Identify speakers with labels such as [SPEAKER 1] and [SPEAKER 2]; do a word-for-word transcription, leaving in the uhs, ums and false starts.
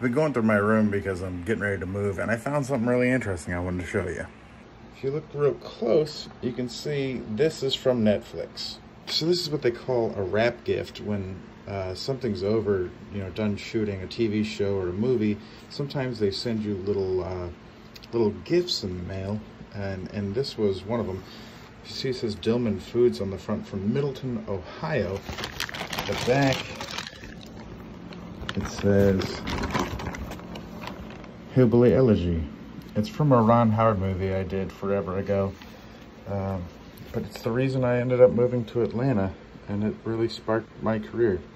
[SPEAKER 1] been going through my room because I'm getting ready to move, and I found something really interesting I wanted to show you. If you look real close, you can see this is from Netflix. So this is what they call a wrap gift when uh, something's over, you know, done shooting a T V show or a movie. Sometimes they send you little uh, little gifts in the mail, and, and this was one of them. You see it says Dillman Foods on the front, from Middleton, Ohio. The back, it says Hillbilly Elegy. It's from a Ron Howard movie I did forever ago. Um, but it's the reason I ended up moving to Atlanta, and it really sparked my career.